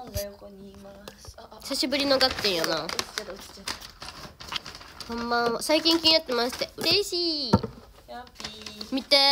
ンが横にいます。 久しぶりのガッテンやな。こんばんは。最近気になってまして嬉しい。 ヤッピー。 見て、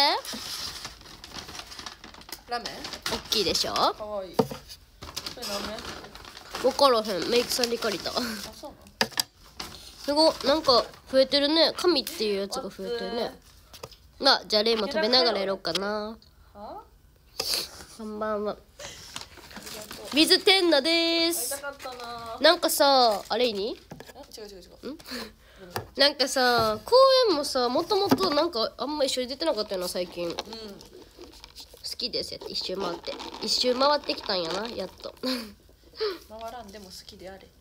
ラメン大きいでしょ。 かわいい。それ何のやつ？ 分からへん。メイクさんに借りた。 あ、そうなの？ すごい、なんか増えてるね。紙っていうやつが増えてるね。まあ、じゃあレイも食べながらやろうかな。 は？ こんばんは。水天奈でー会いす。 たかったな。 なんかさ、あれに？ 違う。 なんかさ、公園もさ、もともとなんかあんま一緒に出てなかったよな最近。好きですやって一周回ってきたんやな、やっと。 回らんでも好きであれ。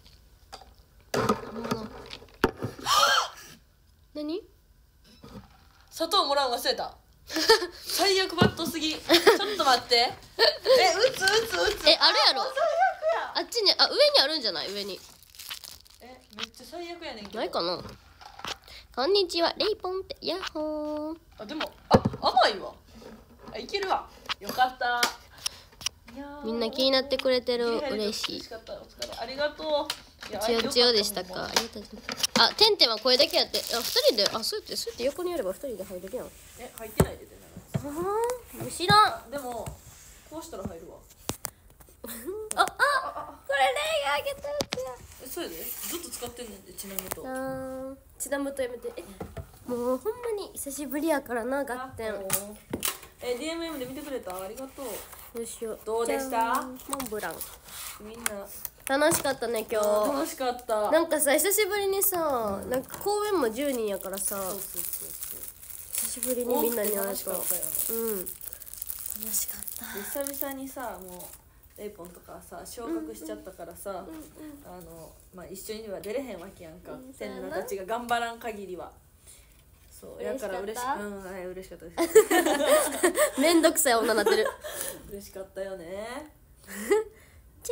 何？ 砂糖もらうの忘れた。最悪バットすぎ。ちょっと待って。打つ。 あるやろ。 最悪や。 あっちに、上にあるんじゃない？上に。 めっちゃ最悪やねんけど。 ないかな。こんにちは、レイポンって、ヤッホー。 あ、でも、甘いわ。いけるわ。よかった。 みんな気になってくれてる。嬉しい。 嬉しかった。お疲れ。ありがとう。 つよつよでしたか。ありがとうございます。てんてんは声だけやって、二人で、そうやって横にやれば二人で入れるやん。 入ってないでて知らん。 でも、こうしたら入るわ。 これレイがあげたやつや。 それでずっと使ってんねんで、ちなみと。 ちなむとやめて。もうほんまに久しぶりやからな、ガッテン。 DMM で見てくれた？ありがとう。 どうしよう。 どうでした？ モンブラン。 みんな楽しかったね、今日。 楽しかった。 なんかさ、久しぶりにさ、なんか公演も10人やからさ、 そう。 久しぶりにみんなに会うと。 楽しかったよ。 楽しかった。 久々にさ、もうレイポンとかさ昇格しちゃったからさ、一緒には出れへんわけやんか。天奈たちが頑張らん限りは。そうやから嬉しかったです。 めんどくさい女になってる。 嬉しかったよね。 じゃ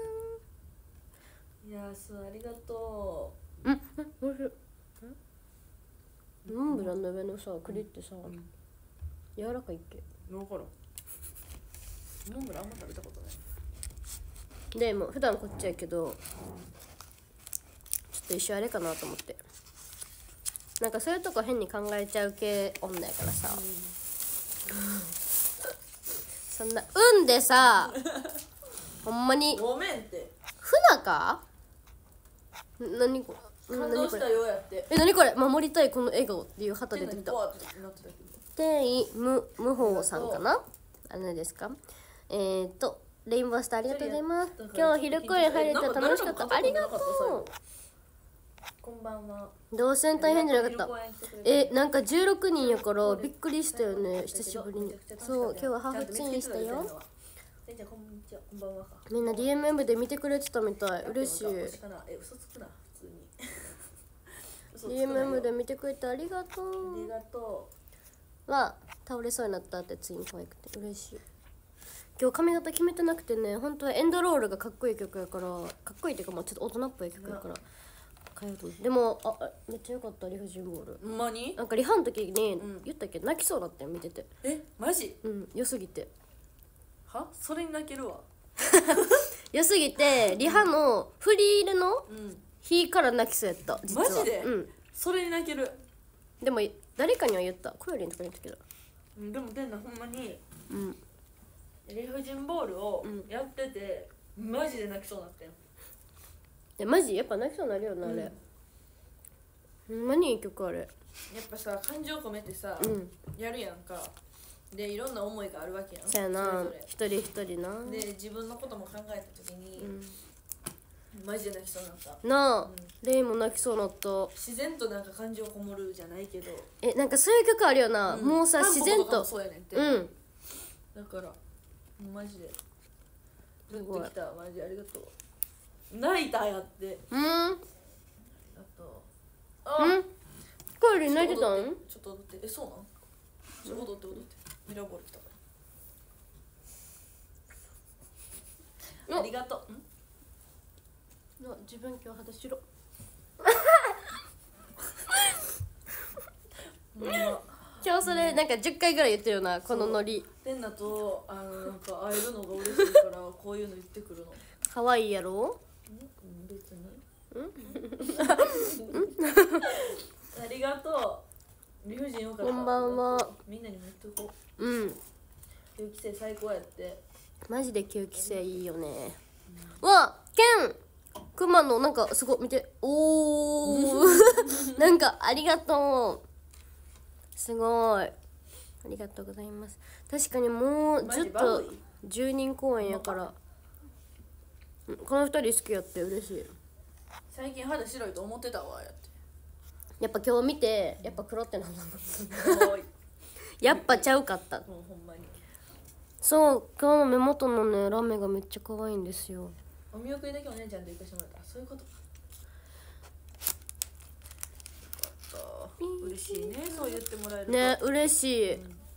ーん。いやそうありがとう。おいしい。モンブランの上のさ栗ってさ、柔らかいっけ？ 分からん。モンブランあんま食べたことない。 でも普段こっちやけど、ちょっと一緒あれかなと思って。なんかそういうとこ変に考えちゃう系女やからさ、そんな運でさほんまにごめんって。 船か？何これ？ 感動したよやって。 何これ？守りたいこの笑顔っていう旗出てきた。天意無法さんかな？あれですか？レインボースターありがとうございます。今日昼公演入れたら楽しかった。ありがとう。 こんばんは。 動線大変じゃなかった。なんか16人やからびっくりしたよね、久しぶりに。そう、今日はハーフチンしたよ。みんな DMM で見てくれてたみたい。嬉しい。DMM で見てくれてありがとう。 ありがとう。倒れそうになったってついに可愛くて嬉しい。今日髪型決めてなくてね、本当はエンドロールがかっこいい曲やから、かっこいいっていうかちょっと大人っぽい曲やから変えようと思って。でもめっちゃ良かった。理不尽ボール。 ほんまに？ なんかリハの時に言ったっけ、泣きそうだったよ見てて。 マジ？ 良すぎて。 は？それに泣けるわ。 良すぎてリハのフリールの日から泣きそうやった実は。 マジで？それに泣ける。 でも誰かには言った。コヨリンとかに言ったけど。 でもてんなほんまに理不尽ボールをやっててマジで泣きそうになったよ。 マジやっぱ泣きそうになるよなあれ。ほんまにいい曲あれ。 やっぱさ感情込めてさやるやんか。でいろんな思いがあるわけやん。 そうやな、一人一人な。 で自分のことも考えた時にマジで泣きそうになった。 なあ、レイも泣きそうになった。 自然となんか感情こもるじゃないけど、 なんかそういう曲あるよな。もうさ自然と。 そうやねんて。だからマジでグッときた。マジでありがとう。泣いたやって。あとコヨリン泣いてたん？ ちょっと踊って。そうなん？ちょっと踊ってミラーボール来たから。ありがとう。 自分今日肌白。今日それなんか10回ぐらい言ってるよな、このノリ。 テンナとなんか会えるのが嬉しいからこういうの言ってくるの。 可愛いやろ。 別にありがとう。理不尽よかった。 こんばんは。 みんなにも言っとこうん。 う。9期生最高やって。 マジで9期生いいよね。わ、ケンクマのなんかすごい見て。おーなんかありがとう。すごい。ありがとうございます。確かにもうずっと10人公演やから。この2人好きやって嬉しい。 最近肌白いと思ってたわやって。 やっぱ今日見てやっぱ黒ってなんだやっぱちゃうかった。 もうほんまに。 そう今日の目元のねラメがめっちゃ可愛いんですよ。 お見送りだけお姉ちゃんと行かしてもらった。そういうことか。嬉しいねそう言ってもらえるとね嬉しい。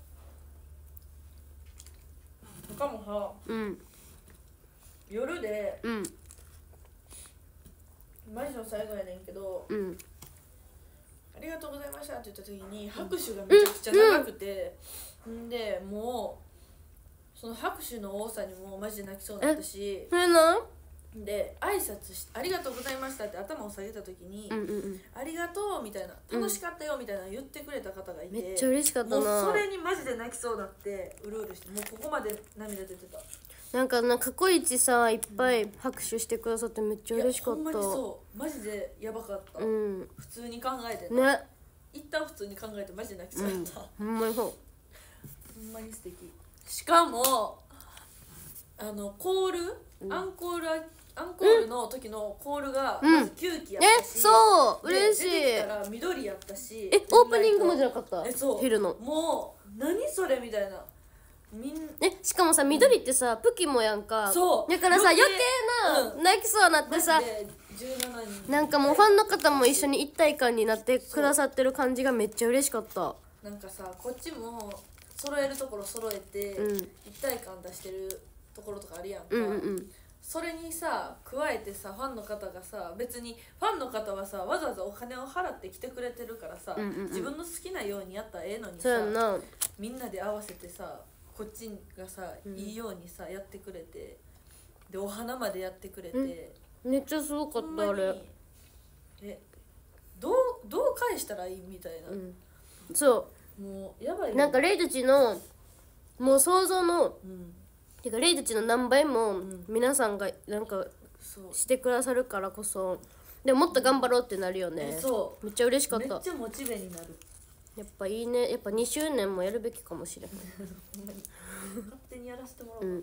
他もさ、夜でマジの最後やねんけど、ありがとうございましたって言った時に拍手がめちゃくちゃ長くて、んでもうその拍手の多さにもマジで泣きそうになったし、 それなで挨拶しありがとうございましたって頭を下げた時に、ありがとうみたいな楽しかったよみたいな言ってくれた方がいて、 めっちゃ嬉しかったな。 もうそれにマジで泣きそうになってうるうるして、もうここまで涙出てた。 なんか過去一さいっぱい拍手してくださってめっちゃ嬉しかった。 ほんまにそうマジでやばかった、普通に考えてね、 一旦普通に考えてマジで泣きそうやった、 ほんまにそう。 ほんまに素敵。しかもコール、アンコールの時のコールがまず9期やったし、 そう嬉しい。 出てきたら緑やったし、 オープニングもじゃなかった。 そう昼のもう何それみたいな。 しかもさ緑ってさプキモやんか。 そうだからさ余計な泣きそうになってさ、なんかもうファンの方も一緒に一体感になってくださってる感じがめっちゃ嬉しかった。 なんかさこっちも揃えるところ揃えて、一体感出してるところとかあるやんか、それにさ加えてさファンの方がさ別にファンの方はさわざわざお金を払って来てくれてるからさ、自分の好きなようにやったらええのにさ、みんなで合わせてさこっちがさ、いいようにさやってくれて、でお花までやってくれて、 めっちゃすごかったあれ。 どう返したらいいみたいな、 そうもうやばいよ。 なんかレイドチのもう想像の、てかレイドチの何倍も皆さんがなんかしてくださるからこそ、でももっと頑張ろうってなるよね。めっちゃ嬉しかった。 めっちゃモチベになる。 やっぱいいね。やっぱ2周年もやるべきかもしれない勝手にやらせてもらおうか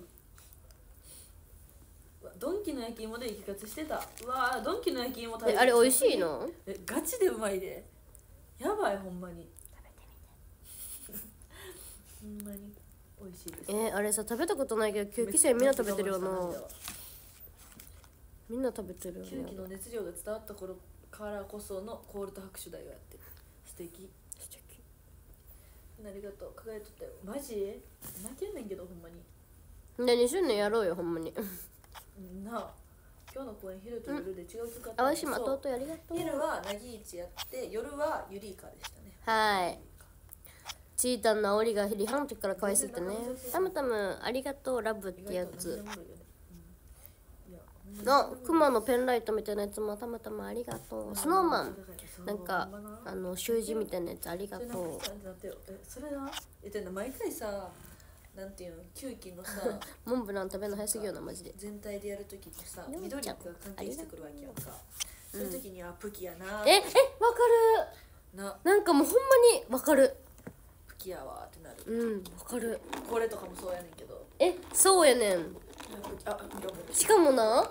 な。ドンキの焼き芋で生活してた。うわードンキの焼き芋食べてあれ美味しいの？ ガチでうまいで。やばいほんまに。食べてみて。ほんまに美味しいです。 あれさ食べたことないけど9期生みんな食べてるよな。みんな食べてるよね。 9期の熱量が伝わった頃からこそのコールと拍手だよやって。素敵。ありがとう輝いとったよ。マジ泣けんねんけどほんまに。 で2周年やろうよほんまになあ今日の公演昼と夜で違う曲あった。 淡島弟ありがとう。 昼はなぎいちやって夜はユリイカでしたね。 はい。チータンの煽りがリハの時から可愛すぎてね。タムタムありがとうラブってやつのクマのペンライトみたいなやつもタムタムありがとう。スノーマンなんか習字みたいなやつありがとう。 それな毎回さなんていうの9期のさモンブラン食べるの早すぎよなマジで。 全体でやるときってさ緑が関係してくるわけやんか。そういう時にはプキやな。わかるなんかもうほんまにわかる。 プキやわってなる。 わかる。 これとかもそうやねんけど。 そうやねん。しかもな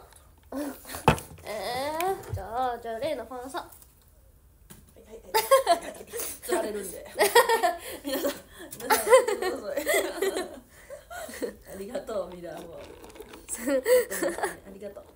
じゃあ例のファンさ釣られるんで皆さんどうぞありがとうミラーもありがとう。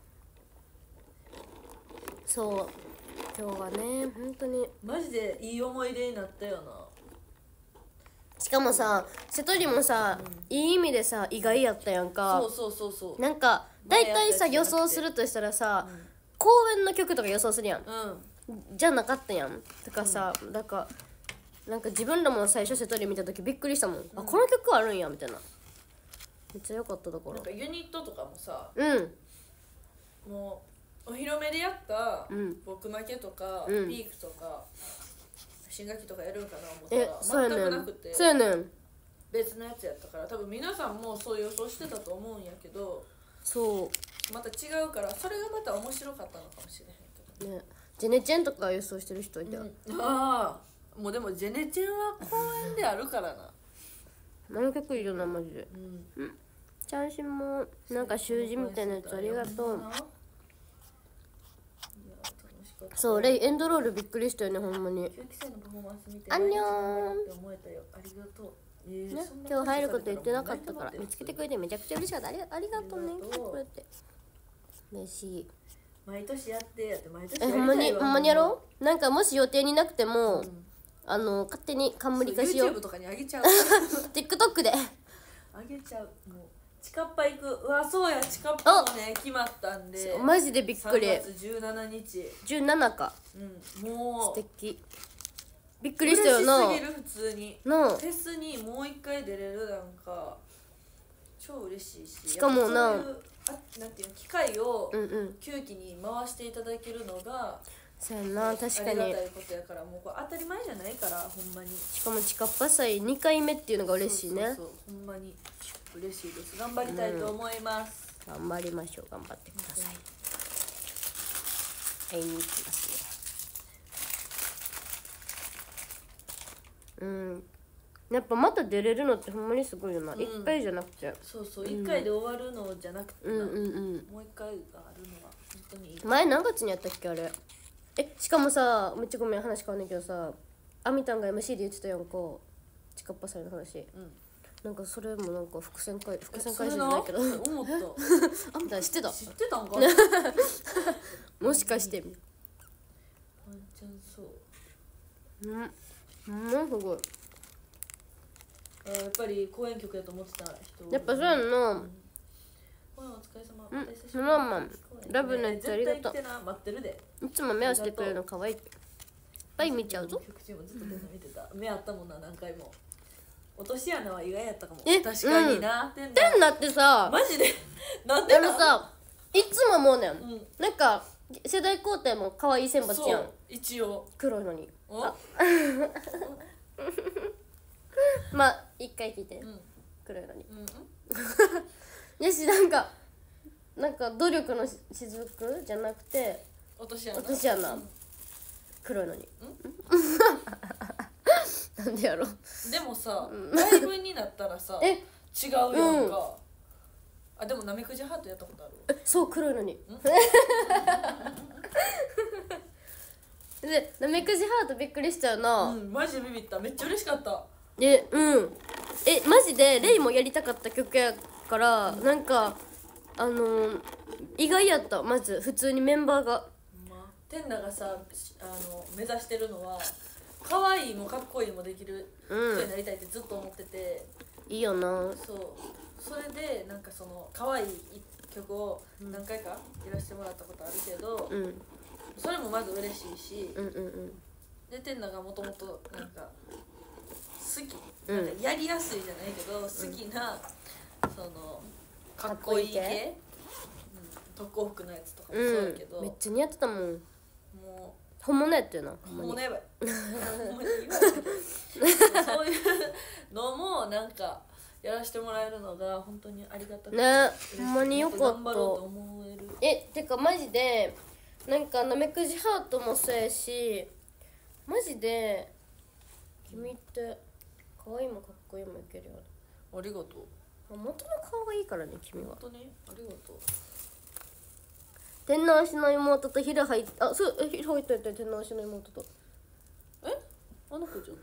そう今日はね本当にマジでいい思い出になったよな。 しかもさ瀬戸りもさ、いい意味でさ意外やったやんか。 そうなんか大体さ予想するとしたらさ、公演の曲とか予想するやん、じゃなかったやんとかさ、だからなんか自分らも最初瀬戸り見た時びっくりしたもん、あこの曲あるんやみたいな。めっちゃ良かっただから。 なんかユニットとかもさ、もうお披露目でやった僕負けとか、ピークとか新学期とかやるんかな思ったら全くなくて、 そうやねん、 別のやつやったから、多分皆さんもそう予想してたと思うんやけど、 そうまた違うから、それがまた面白かったのかもしれへんけどね。ジェネチェンとか予想してる人いた、 ああもうでもジェネチェンは公園であるからな。 あの曲いいよなマジで。チャンシンもなんか習字みたいなやつありがとう。そうレイエンドロールびっくりしたよねほんまに。アンニョンね、今日入ること言ってなかったから見つけてくれてめちゃくちゃ嬉しかった。ありがとうね。こうやって嬉しい。 毎年やってやって毎年やりたいわ。 ほんまにやろう。なんかもし予定になくても、勝手に冠化しよう。 YouTube とかにあげちゃう TikTok であげちゃう。もうチカッパ行く。うわそうや、チカッパもね決まったんでマジでびっくり。 3月17日 17か。 もう素敵。びっくりしたよな。 嬉しすぎる。普通にフェスにもう一回出れるなんか超嬉しいし、 しかもな、 なんていうの機会を9期に回していただけるのがそうやな、確かに。 ありがたいことやから、もうこれ当たり前じゃないからほんまに。 しかもチカッパ祭2回目っていうのが嬉しいね。 そうほんまに嬉しいです。頑張りたいと思います。 頑張りましょう。頑張ってください。会いに行きますね。やっぱまた出れるのってほんまにすごいよな。1回じゃなくて。 そうそう、1回で終わるのじゃなくてな、もう1回があるのは本当にいい。 前何月にやったっけあれ。しかもさ、めっちゃごめん話変わんないけどさ、アミタンが MC で言ってたやんか、チカッパ祭の話。なんかそれもなんか伏線回収じゃないけど思ったアミタン知ってたんかもしかしてワンチャンそう。 すごい。 やっぱり公演曲やと思ってた人。 やっぱそうやんな。 お疲れ様。 ラブのやつありがとう。 絶対来てな、待ってるで。 いつも目をしてくれるの可愛い。いっぱい見ちゃうぞ。 曲中もずっと見てた。目あったもんな、何回も。落とし穴は意外やったかも。確かにな。 テンナってさ、 マジでなんでなさ、いつも思うねん。なんか世代交代も可愛い選抜やん。 一応黒いのに。まあ一回聞いて。黒いのに。よし、なんか努力の雫じゃなくて落とし穴。 黒いのに。なんでやろ。 でもさ、ライブになったらさ違うやんか。あ、でもなめくじハートやったことある。 そう黒いのに。でなめくじハートびっくりしたよな。 マジでビビった。めっちゃ嬉しかった。 マジでレイもやりたかった曲やからなんか意外やった。まず普通にメンバーがテンナがさ目指してるのは可愛いもかっこいいもできる人になりたいってずっと思ってて、 いいよな。 それでなんかその可愛い曲を何回かやらせてもらったことあるけど、それもまず嬉しいし、でテンナがもともとなんか好き、なんかやりやすいじゃないけど好きなそのかっこいい系、特攻服のやつとかもそうやけど、 めっちゃ似合ってたもん。 もう本物やったよな。 本物やばい。そういうのもなんかやらせてもらえるのが本当にありがたくてね、ほんまによかった。 頑張ろうと思える。 てかマジでなんかなめくじハートもそうやし、マジで君って可愛いもかっこいいもいけるよね。 ありがとう。 元の顔がいいからね、君は。 本当にありがとう。 天皇推しの妹とヒル入った。そう、ヒル入ったやったよ、天皇推しの妹と。 あの子じゃ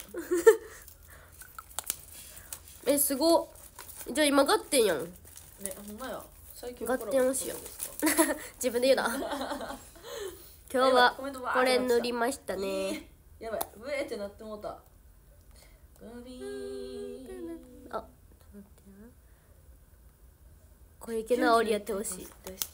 ん。 すごっ。じゃあ今合点やん。 ね、ほんまや。最近合点をしよう。自分で言うな。今日はこれ塗りましたね。 やばい、ブエーってなってもうた。あ、 小池直りやってほしい。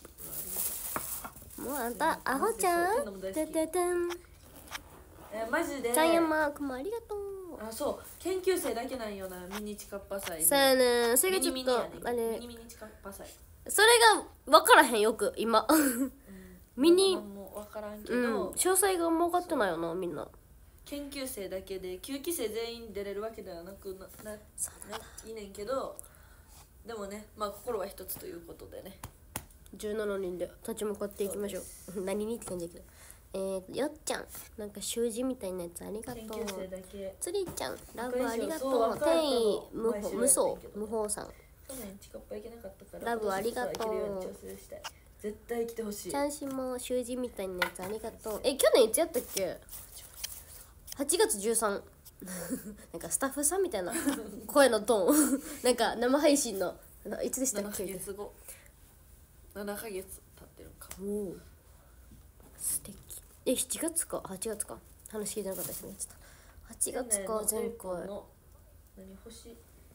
もうあんたアホちゃん。てててん。 マジで。 ジャイアンマークもありがとう。 あ、そう研究生だけなんよな、ミニチカッパ祭。 そうやねん、それがちょっとあれ、 ミニチカッパ祭。 それが分からへんよく今ミニもう分からんけうん、 ど、 詳細が分かってないよなみんな。 研究生だけで9期生全員出れるわけではなくいいねんけど、でもね、まあ心は一つということでね、 17人で立ち向かっていきましょう。何にって感じだけど、よっちゃんなんか習字みたいなやつありがとう。 研究生だけ。 つりちゃんラブありがとそうう。天意無前知ら無双なかったけど無法さん去年チカッパ行けなかったからラブありがとう。 今年こそは行けるように調整したい。絶対来てほしい。 チャンシも習字みたいなやつありがとう。去年いつやったっけ。8月13なんかスタッフさんみたいな声のトーンなんか生配信のいつでしたっ 7 け。 ヶ月後、7ヶ月経ってるか。 おお素敵。7月か8月か、話聞いてなかったですね。ちょっと8月か前回の何星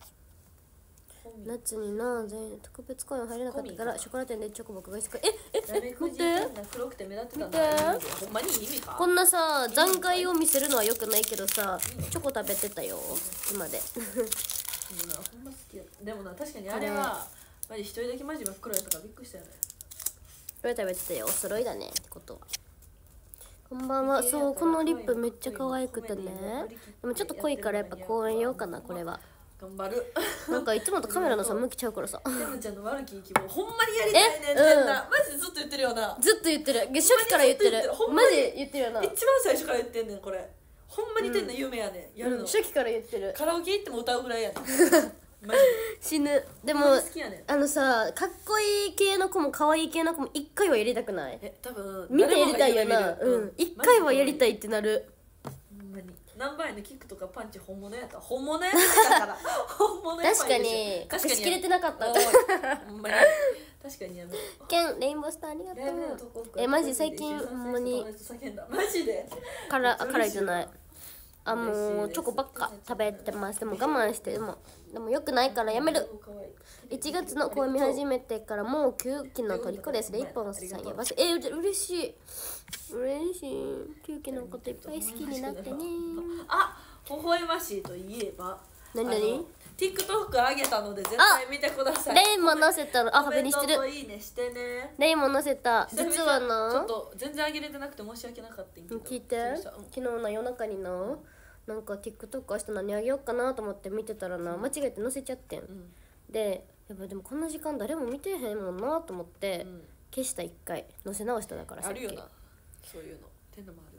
夏にな全特別公演入れなかったからショコラ店でチョコボクがしてなめくじ待ってペンが黒くて目立ってたん見てだ。ほんまに意味か。 こんなさ残骸を見せるのはよくないけどさ、チョコ食べてたよ今ででもな、ほんま好きや。でもな、確かにあれはマジ一人だけマジ真っ黒やったからびっくりしたよね。 これ食べてたよ。お揃いだねってことは。こんばんは。そうこのリップめっちゃ可愛くてね、でもちょっと濃いからやっぱ公園用かなこれは。 頑張る。 なんかいつもとカメラのさ向きちゃうからさてなちゃんの悪き希望ほんまにやりたいねんってな、マジでずっと言ってるよな。 ずっと言ってる。初期から言ってる。マジで言ってるよな。 一番最初から言ってんねんこれ。ほんまにてんの夢やねん、やるの。 初期から言ってる。 カラオケ行っても歌うぐらいやねんマジで死ぬ。でもほんまに好きやねん。 さかっこいい系の子も可愛い系の子も一回はやりたくない。 多分見てやりたいよな。一回はやりたい。 いってなる。 ほんまに何倍のキックとかパンチ本物やった。本物やったから本物や確かに隠しきれてなかった。 ほんまに確かにやめろ。 ケンレインボースターありがとう。マジ最近ほんまにマジで辛いじゃない。もうチョコばっか食べてます。でも我慢してでもよくないからやめる。1月の公演見始めてからもう9期の虜です。レイポンさんやばす。嬉しい嬉しい。9期のこといっぱい好きになってね。 あ、微笑ましいといえば何 TikTok 上げたので絶対見てください。 レイも載せたの。あ、 コメントハベにしてる。 といいねしてね。 レイも載せた。実はちょっなと全然上げれてなくて申し訳なかったんけど。 聞いて、昨日の夜中にななんか TikTok 明日何あげようかなと思って見てたらな間違えて載せちゃってん、でやっぱでもこんな時間誰も見てへんもんなと思って、消した。1回載せ直した。だからさっきあるよなそういうのってのもある。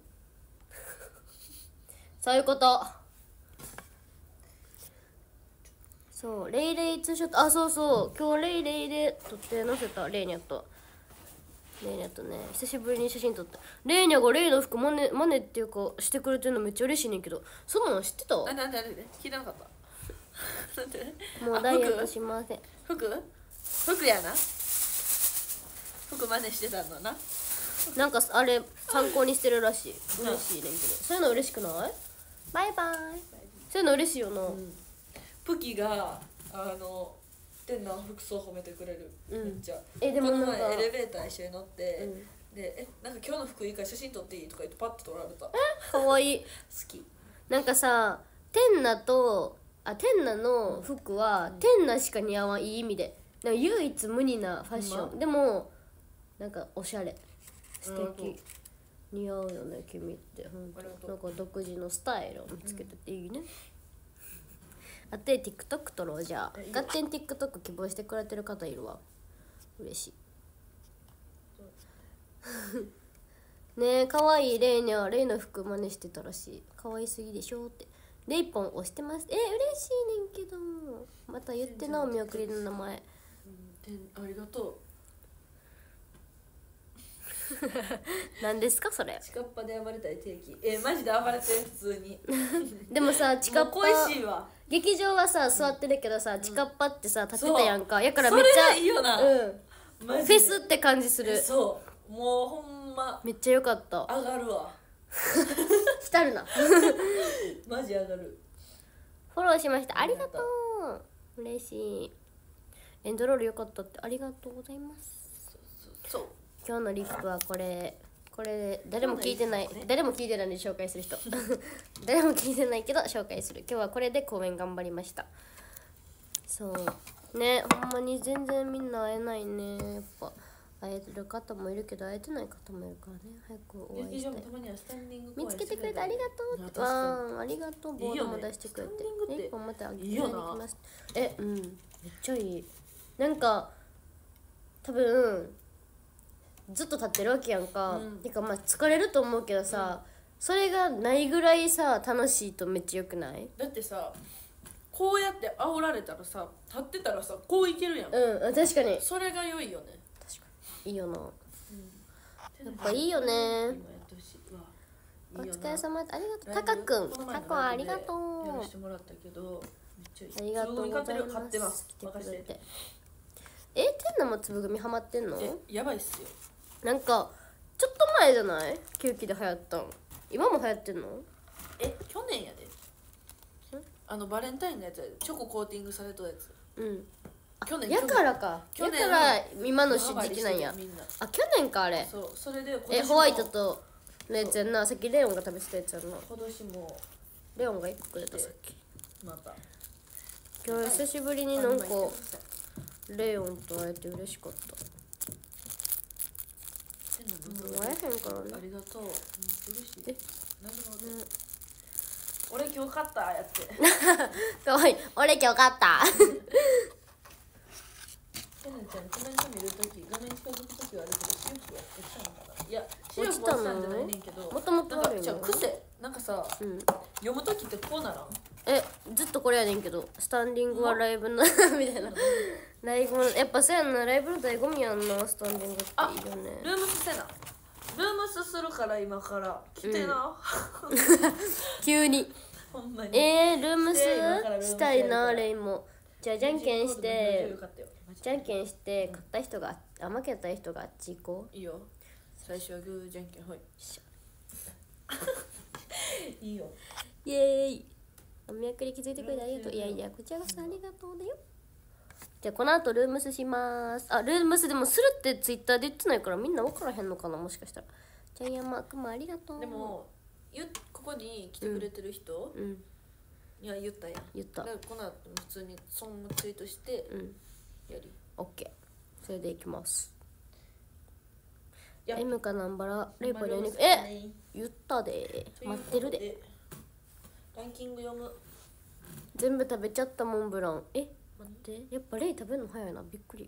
そういうこと。そうレイレイツーショット。あ、そうそう今日レイレイで撮って載せた。レイニャとね久しぶりに写真撮った。レイニャがレイの服マネっていうかしてくれてるのめっちゃ嬉しいねんけど、そんなの知ってた？ なんで聞いてなかったなんでもうダイエットしません。 服やな。服真似してたのな。 なんかあれ参考にしてるらしい。嬉しいねんけど、そういうの嬉しくない？バイバイ。そういうの嬉しいよな。 プキがてんな服装褒めてくれる、めっちゃ。 でもこのなんか前エレベーター一緒に乗って、でなんか今日の服いいから写真撮っていいとか言ってパッと撮られた。 かわいい。 好き。 なんかさテンナの服はテンナしか似合わん。いい意味でなんか唯一無二なファッション、でもなんかおしゃれ素敵、似合うよね君って。ほんとなんか独自のスタイルを見つけてていいね、あとで TikTok 撮ろう。じゃあガッテン TikTok 希望してくれてる方いるわ。嬉しいねえ。かわいい。レイにはレイの服真似してたらしい。かわいすぎでしょって。レイポン押してます。嬉しいねんけどまた言ってな。お見送りの名前。 ありがと何ですかそれ。 う。チカッパで暴れたい定期。マジで暴れてる普通に。 でもさチカッパ恋しいわ。 劇場はさ座ってるけどさ、チカッパってさ立ってたやんか。やからめっちゃそれがいいよな。 フェスって感じする。 そうもうほんまめっちゃ良かった。 上がるわ浸るなマジ上がる。 フォローしました。ありがとう。嬉しい。エンドロール良かったって。ありがとうございます。 そう今日のリップはこれこれ誰も聞いてない、誰も聞いてないんで紹介する人誰も聞いてないけど紹介する。今日はこれで公演頑張りました。そうね、ほんまに全然みんな会えないね。やっぱ会える方もいるけど会えてない方もいるからね。早くお会いしたい。見つけてくれてありがとうって。わあ、ありがとう。ボードも出してくれて。1本またあげてきます。うん、めっちゃいい。なんか多分ずっと立ってるわけやんか。てかまあ疲れると思うけどさ、それがないぐらいさ楽しいとめっちゃよくない？ だってさ、こうやって煽られたらさ、立ってたらさ、こういけるやん。 うん、確かにそれが良いよね。 確かにいいよな、やっぱいいよね。お疲れ様です。ありがとう。タカくん、タコありがとう。 やらしてもらったけど、めっちゃいい。 ありがとうございます。来てくれて。天ナも粒組ハマってんの？ やばいっすよ。 なんかちょっと前じゃない？キューキで流行ったん。今も流行ってんの？ 去年やで。バレンタインのやつやで。チョココーティングされたやつ。去年。 やからか。やから今の時期なんや。あ、去年かあれ。 そう、それでホワイトとのやつやんな。さっきレオンが食べてたやつやんな。 今年もレオンが1個くれたさっき。 また今日久しぶりになんかレオンと会えて嬉しかった。もう会えへんからね。 ありがとう。嬉しい。俺今日勝ったやってかわいい。俺今日勝ったてなちゃんコメント見るとき画面近づくときはあるけど視力は落ちたのかな。いや視力は落ちたんじゃないねんけど、 もともとあるよ。 癖なんかさ、読むときってこうならん？ ずっとこれやねんけど、スタンディングはライブのみたいな。ライブのやっぱそうやんな、ライブの醍醐味やんな、スタンディングっていいよね。 ルームスせな。ルームスするから今から来てな。 急に。 ほんまに。 ルームスしたいな、レイも。じゃあじゃんけんして、じゃんけんして勝った人が負けた人があっち行こう。いいよ。最初はグーじゃんけんほい。いいよ。 イエーイ。お見送り気づいてくれてありがとう。いやいや、こちらこそありがとうだよ。じゃあこの後ルームスします。ルームスでもするってツイッターで言ってないからみんな分からへんのかな、もしかしたら。ジャイアンマークもありがとう。 でもここに来てくれてる人には言ったやん。 言った。 だからこの後普通にそのツイートしてやり。 オッケー。それでいきます。M かナンバラレイポに言ったで。待ってるで。 ランキング読む。 全部食べちゃったモンブラン。待って、やっぱレイ食べるの早いな、びっくり。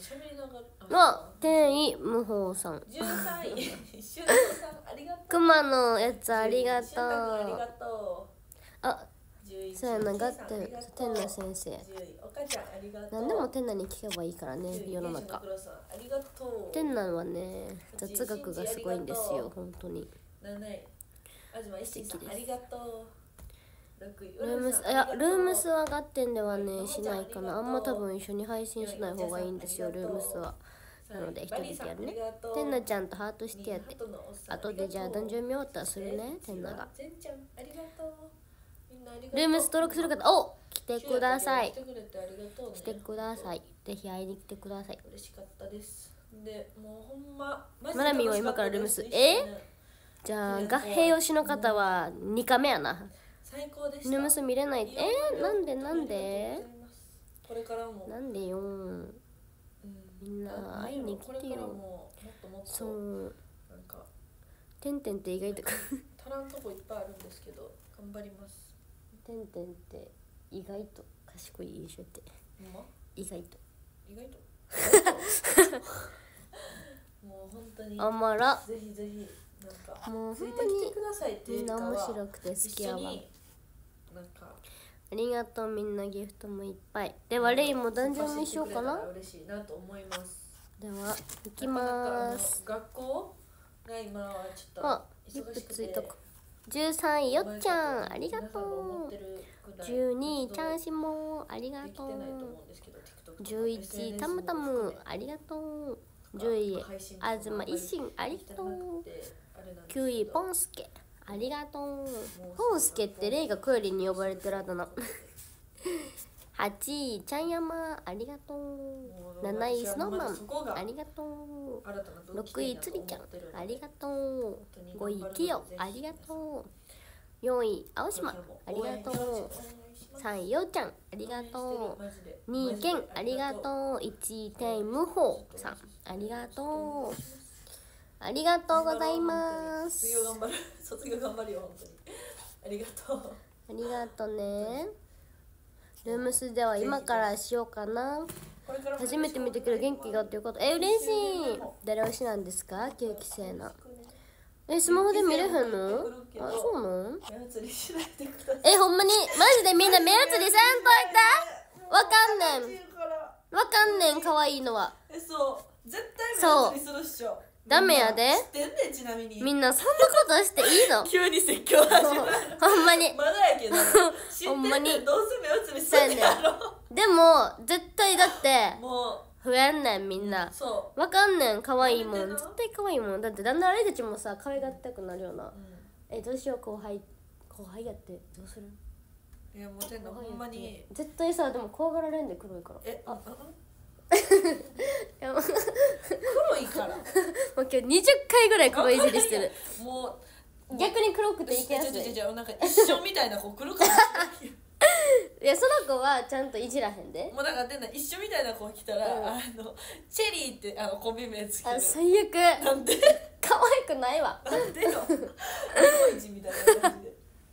天意無法さん。13 位。しゅんとさんありがとう。 クマのやつありがとう。そうやな、ガッテン天那先生。何でも天那に聞けばいいからね、世の中。天那はね、雑学がすごいんですよ、本当に。素敵です。ルームスはガッテンではねしないかな。あんま多分一緒に配信しない方がいいんですよ、ルームスは。なので一人でやるね。天那ちゃんとハートしてやって。あとでじゃあ誕生日終わったらするね、天那が。ルームス登録する方、来てください。来てください。ぜひ会いに来てください。 嬉しかったです。でもうほんまマナミンは今からルームス。じゃあ合併推しの方は2回目やな。ルームス見れない。なんでこれからもなんでよ。みんな会いに来てよ。そうてんてんって意外と足らんとこいっぱいあるんですけど頑張ります。 てんてんって意外と賢い印象って。意外ともう本当にあまらぜひぜひなんかもうついてきてくださいっていうかはみんな面白くて好きやわ。 なんかありがとう、みんなギフトもいっぱい。ではレイもダンジョンにしようかな。 嬉しいなと思います。 では行きます。 学校が今はちょっと忙しくて。 13位よっちゃんありがとう。12位チャンシモありがとう。11位タムタムありがとう。10位あずま一心ありがとう。9位ポンスケありがとう。ポンスケってレイがクエリに呼ばれてるあだ名。8位ちゃんやまありがとう。 7位スノーマンそこがありがとう。 新たな分岐 6位点だつりちゃんと思ってるのでありがとう。5位キヨありがとう。4位青島ありがとう。3位ようちゃんありがとう。2位けんありがとう。1位てんむほうさんありがとう。ありがとうございます。 卒業頑張るよ本当に。ありがとう。 ありがとうね。ルームスでは今からしようかな。初めて見たけど元気がっていうこと。嬉しい。誰推しなんですか9期生な。スマホで見れへんの？あ、そうなん？ほんまにマジでみんな目移りせんといて。わかんねん。わかんねん可愛いのは。 そう絶対目移りするっしょ。 ダメやで。 知ってんねんちなみに。 みんなそんなことしていいの？ 急に説教始まる。 ほんまに。 まだやけど。ほんまに。どうせ目移りするんやろ。 でも絶対だってもう増えんねんみんな。わかんねん可愛いもん。絶対可愛いもん。だってだんだんあれたちもさ可愛がったくなるよな。どうしよう後輩やってどうする？ いやもうてんのほんまに。 絶対さでも怖がられんで黒いから。 黒いから。 もう今日20回ぐらい黒いじりしてる。 もう逆に黒くていけやすい。 なんか一緒みたいな子来るかもしれない。 いやその子はちゃんといじらへんで。 もうだからでんな一緒みたいな子来たら、チェリーってコンビ名つける。 最悪。 なんで？ 可愛くないわ。 なんでよ。ニコイチみたいな感じで。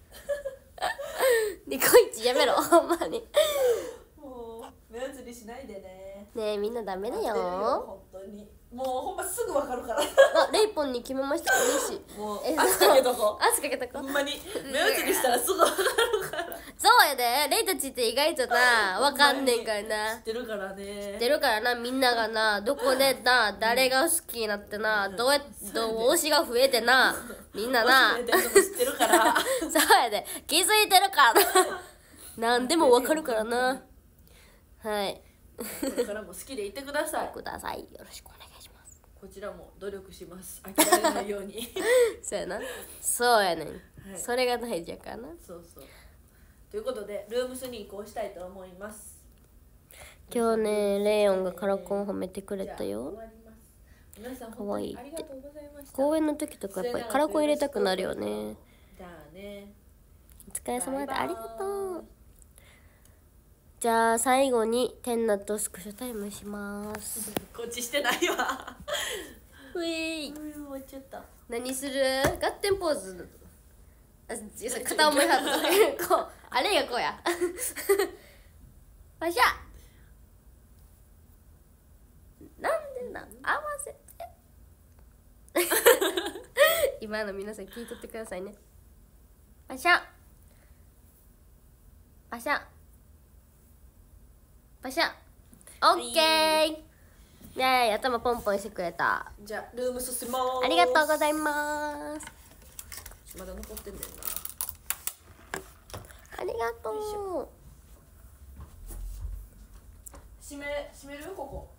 ニコイチやめろほんまに。 もう目移りしないでね。 ねえみんなダメだよ。 本当に。もうほんますぐわかるから。 レイポンに決めました。嬉しい。 もう圧かけとこ。 圧かけとこ。 ほんまに目移りしたらすぐわかるから。 そうやで。レイたちって意外となわかんねんからな。 知ってるからね。 知ってるからなみんながなどこでな誰が好きになってなどうやって推しが増えてなみんなな。 知ってるから。 そうやで。気づいてるからな。なんでもわかるからな。はい。 これからも好きでいてください。 よろしくお願いします。 こちらも努力します。諦めないように。 そうやな。そうやねん。それが大事やからな。 そう。ということでルームスに移行したいと思います。 今日ねレイオンがカラコン褒めてくれたよ。かわいいって。公演の時とかやっぱりカラコン入れたくなるよね。 じゃあね。 お疲れ様でありがとう。じゃあ最後にテンナとスクショタイムします。 こっちしてないわ。 うい。 終わっちゃった。 何する？ガッテンポーズ。片思いハート。こうあれがこうや。パシャ。なんでなん？合わせて。今の皆さん聞いとってくださいね。パシャ。パシャ。パシャ。オッケー。ねえ頭ポンポンしてくれた。 じゃあルーム進もう。 ありがとうございます。 まだ残ってんだよな。 ありがとう。 閉めるここ。